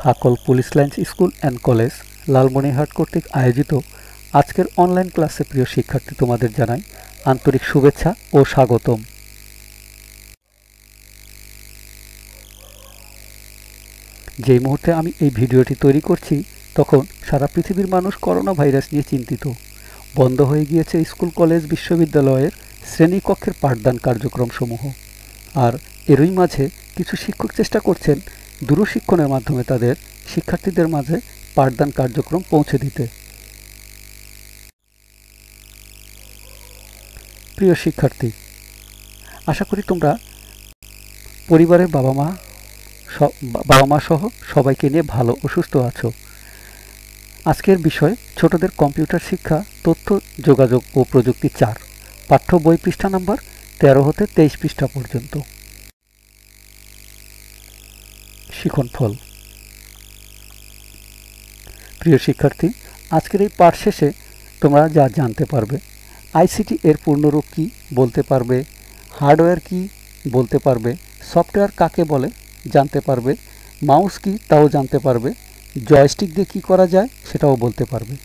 হাকল police lines school and college Lalmonirhat কর্তৃক আয়োজিত আজকের অনলাইন ক্লাসে প্রিয় শিক্ষার্থী তোমাদের জানাই আন্তরিক শুভেচ্ছা ও স্বাগতম। যেই মুহূর্তে আমি এই ভিডিওটি তৈরি করছি তখন সারা পৃথিবীর মানুষ করোনা ভাইরাস নিয়ে চিন্তিত। বন্ধ হয়ে গিয়েছে স্কুল কলেজ বিশ্ববিদ্যালয়ের শ্রেণীকক্ষের পাঠদান কার্যক্রমসমূহ। আর এরই মাঝে কিছু শিক্ষক চেষ্টা করছেন দূরশিক্ষণের মাধ্যমে তাদের শিক্ষার্থীদের মাঝে পাঠদান কার্যক্রম পৌঁছে দিতে। প্রিয় শিক্ষার্থী, আশা করি তোমরা পরিবারের বাবা মা সহ সবাইকে নিয়ে ভালো ও সুস্থ আছো। আজকের বিষয় ছোটদের কম্পিউটার শিক্ষা, তথ্য যোগাযোগ ও প্রযুক্তি 4, পাঠ্য বই পৃষ্ঠা নাম্বার 13 হতে 23 পৃষ্ঠা পর্যন্ত। শিক্ষণফল। প্রিয় শিক্ষার্থী, আজকের এই পাঠ শেষে তোমরা যা জানতে পারবে: আইসিটি এর পূর্ণরূপ কী বলতে পারবে, হার্ডওয়্যার কী বলতে পারবে, সফটওয়্যার কাকে বলে জানতে পারবে, মাউস কী তাও জানতে পারবে, জয়স্টিক দিয়ে কী করা যায় সেটাও বলতে পারবে।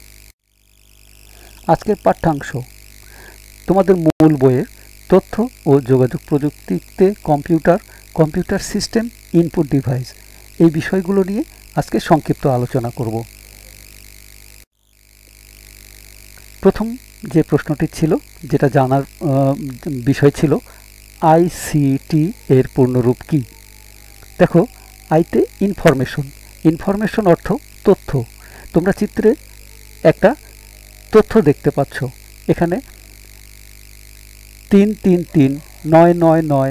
আজকের পাঠ্যাংশ তোমাদের মূল বইয়ের তথ্য ও যোগাযোগ প্রযুক্তিতে কম্পিউটার সিস্টেম, ইনপুট ডিভাইস এই বিষয়গুলো নিয়ে আজকে সংক্ষিপ্ত আলোচনা করব। প্রথম যে প্রশ্নটি ছিল, যেটা জানার বিষয় ছিল, আইসিটি এর পূর্ণরূপ কী? দেখো, আইতে ইনফরমেশন অর্থ তথ্য। তোমরা চিত্রে একটা তথ্য দেখতে পাচ্ছ। এখানে 333, 999,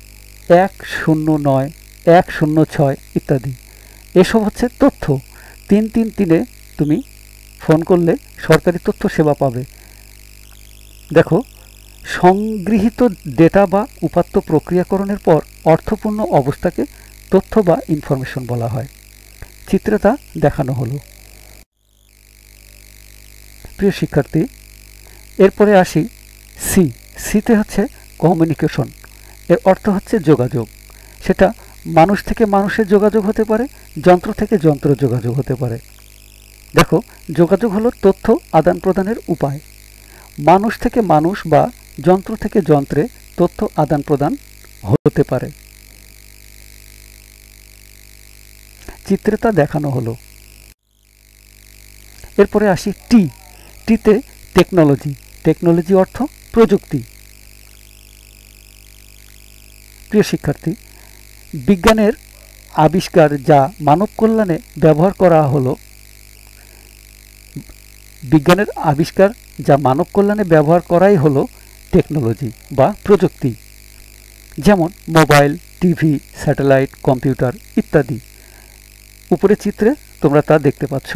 109, 106 ইত্যাদি, এসব হচ্ছে তথ্য। 333-এ তুমি ফোন করলে সরকারি তথ্য সেবা পাবে। দেখো, সংগৃহীত ডেটা বা উপাত্ত প্রক্রিয়াকরণের পর অর্থপূর্ণ অবস্থাকে তথ্য বা ইনফরমেশন বলা হয়। চিত্রে তা দেখানো হলো। প্রিয় শিক্ষার্থী, এরপরে আসি সিতে হচ্ছে কমিউনিকেশন। এর অর্থ হচ্ছে যোগাযোগ। সেটা মানুষ থেকে মানুষের যোগাযোগ হতে পারে, যন্ত্র থেকে যন্ত্র যোগাযোগ হতে পারে। দেখো, যোগাযোগ হলো তথ্য আদান প্রদানের উপায়। মানুষ থেকে মানুষ বা যন্ত্র থেকে যন্ত্রে তথ্য আদান প্রদান হতে পারে। চিত্রে তা দেখানো হলো। এরপরে আসি টিতে টেকনোলজি অর্থ প্রযুক্তি। প্রিয় শিক্ষার্থী, বিজ্ঞানের আবিষ্কার যা মানব কল্যাণে ব্যবহার করাই হলো টেকনোলজি বা প্রযুক্তি। যেমন মোবাইল, টিভি, স্যাটেলাইট, কম্পিউটার ইত্যাদি। উপরে চিত্রে তোমরা তা দেখতে পাচ্ছ।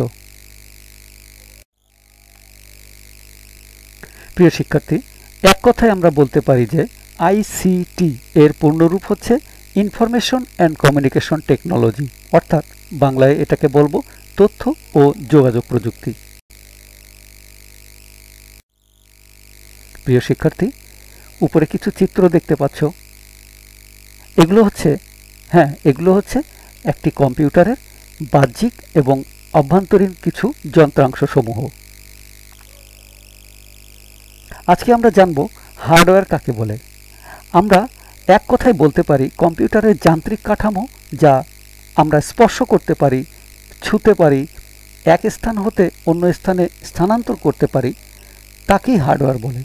প্রিয় শিক্ষার্থী, এক কথায় আমরা বলতে পারি যে আইসিটি এর পূর্ণরূপ হচ্ছে ইনফরমেশন অ্যান্ড কমিউনিকেশন টেকনোলজি, অর্থাৎ বাংলায় এটাকে বলবো তথ্য ও যোগাযোগ প্রযুক্তি। প্রিয় শিক্ষার্থী, উপরে কিছু চিত্র দেখতে পাচ্ছ। এগুলো হচ্ছে একটি কম্পিউটারের বাহ্যিক এবং অভ্যন্তরীণ কিছু যন্ত্রাংশ সমূহ। আজকে আমরা জানব হার্ডওয়্যার কাকে বলে। আমরা এক কথায় বলতে পারি কম্পিউটারের যান্ত্রিক কাঠামো যা আমরা স্পর্শ করতে পারি, ছুঁতে পারি, এক স্থান হতে অন্য স্থানে স্থানান্তর করতে পারি, তাকেই হার্ডওয়্যার বলে।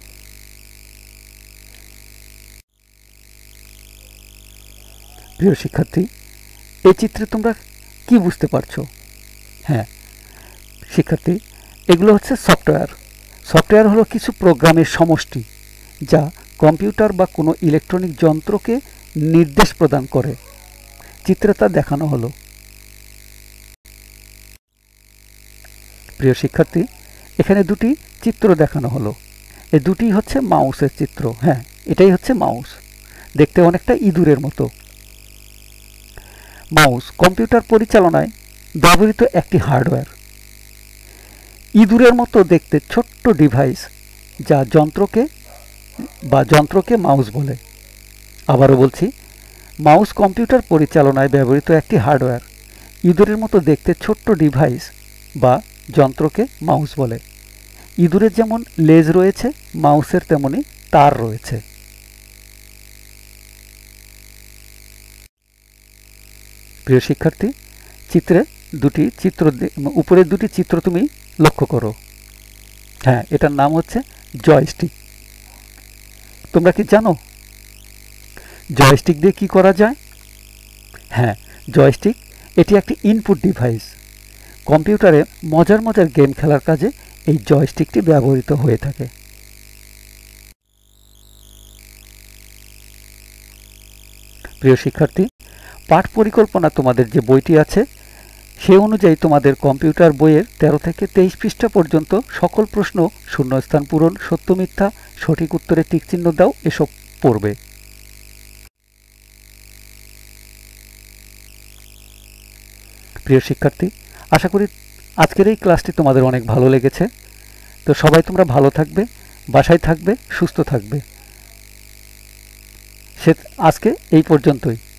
প্রিয় শিক্ষার্থী, এই চিত্রে তোমরা কি বুঝতে পারছো? হ্যাঁ শিক্ষার্থী, এগুলো হচ্ছে সফটওয়্যার হলো কিছু প্রোগ্রামের সমষ্টি যা কম্পিউটার বা কোনো ইলেকট্রনিক যন্ত্রকে নির্দেশ প্রদান করে। চিত্রে তা দেখানো হলো। প্রিয় শিক্ষার্থী, এখানে দুটি চিত্র দেখানো হলো। এই দুটি হচ্ছে মাউসের চিত্র। হ্যাঁ, এটাই হচ্ছে মাউস। দেখতে অনেকটা ইঁদুরের মতো। মাউস কম্পিউটার পরিচালনায় ব্যবহৃত একটি হার্ডওয়্যার। ইঁদুরের মতো দেখতে ছোট্ট ডিভাইস যা যন্ত্রকে মাউস বলে। আবারও বলছি, মাউস কম্পিউটার পরিচালনায় ব্যবহৃত একটি হার্ডওয়্যার। ইঁদুরের মতো দেখতে ছোট্ট ডিভাইস বা যন্ত্রকে মাউস বলে। ইঁদুরের যেমন লেজ রয়েছে, মাউসের তেমনি তার রয়েছে। প্রিয় শিক্ষার্থী, চিত্রে উপরের দুটি চিত্র তুমি লক্ষ্য করো। হ্যাঁ, এটার নাম হচ্ছে জয়স্টিক। তোমরা কি জানো জয়স্টিক দিয়ে কি করা যায়? হ্যাঁ, জয়স্টিক এটি একটি ইনপুট ডিভাইস। কম্পিউটারে মজার মজার গেম খেলার কাজে এই জয়স্টিকটি ব্যবহৃত হয়ে থাকে। প্রিয় শিক্ষার্থী, পাঠ পরিকল্পনা তোমাদের যে বইটি আছে সে অনুযায়ী তোমাদের কম্পিউটার বইয়ের 13 থেকে 23 পৃষ্ঠা পর্যন্ত সকল প্রশ্ন, শূন্যস্থান পূরণ, সত্য মিথ্যা, সঠিক উত্তরে টিকচিহ্ন দাও, এসব পড়বে। প্রিয় শিক্ষার্থী, আশা করি আজকের এই ক্লাসটি তোমাদের অনেক ভালো লেগেছে। তো সবাই তোমরা ভালো থাকবে, বাসায় থাকবে, সুস্থ থাকবে। আজকে এই পর্যন্তই।